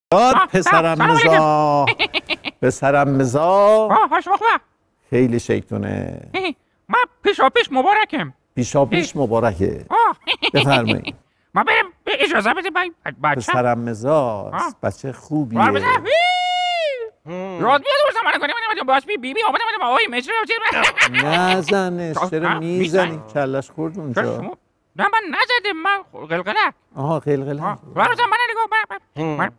داد پسرم مزا پسرم مزا خوش وقت خیلی شیطونه. من پیشا پیش مبارکم. پیشا پیش مبارکه. بفرمایید. ما بریم اجازه بده بچه. پسرم مزا بچه خوبیه. یاد بیاد اون زمان کنیم باش بی آمدم آقای مجری نزنش چرا میزنی کلش خورد اونجا. نه من نزدم من قلقله. آها قلقله. برو من نگاه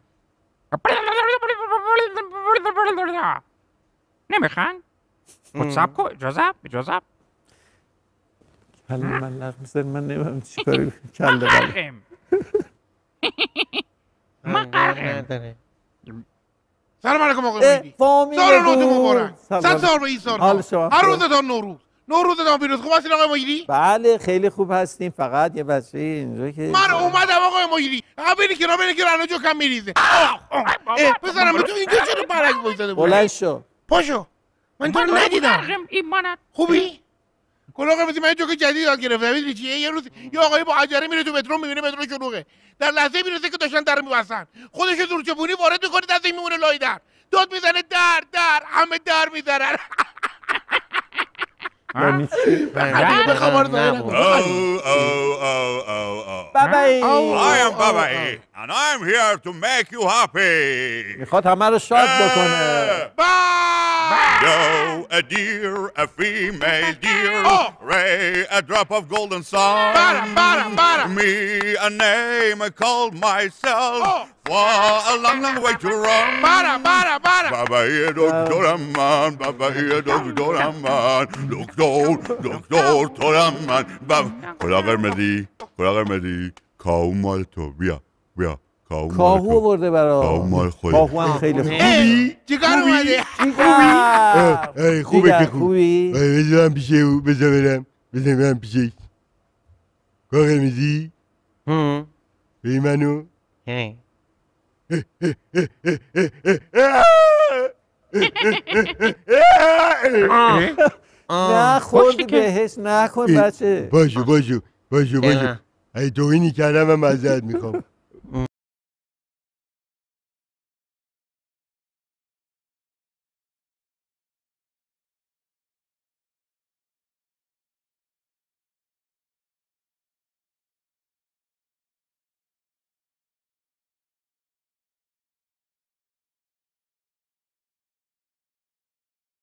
نمیخوان؟ خود سب کن اجازه کله ملق میزن من نمیم چی کاری کله بله من قرقم. سلام علیکم آقای مویدی. سال نوتون مبارک. 100 سال به این سال. هر روزتان نوروزتان پیروز. خوب هستین آقای مویدی؟ بله خیلی خوب هستیم. فقط یه بچه اینجا که من اومدم آقای مویدی. بینی که رانو جو کم میریزه. بزنم تو اینجا چرا برعکس وایساده بود؟ بلند شو. پاشو. من تو رو ندیدم. خوبی؟ کلاغ مثل من جوک جدید یاد گرفتم. میدونی چیه؟ یه روز یه آقایی با عجله میره تو مترو میبینه مترو شلوغه. در لحظه میرسه که داشتن در میبستن. خودش زورچپونی وارد میکنه دستش میمونه لای در. داد میزنه در همه در میزنن. I am Babai and I am here to make you happy. میخواد همه رو شاد بکنه. Yo, a deer, a female deer, Ray, a drop of golden sun. Me, a name I called myself. For a long, long way to run. Baba here, Doctor Amman. Baba here, Doctor Amman. Doctor Amman. Baba. کلاغ مدی. کاهو مال تو. بیا. کاهو برده برا. کاهو هم خیلی خوبی. چیکار اومده؟ خوبه که خوبی. بذارم پیشه او. بذارم پیشه. کلاغ مدی. بی منو. نه خوردی بهش نکن بچه. باشو ای توهینی کردم من معذرت میخوام.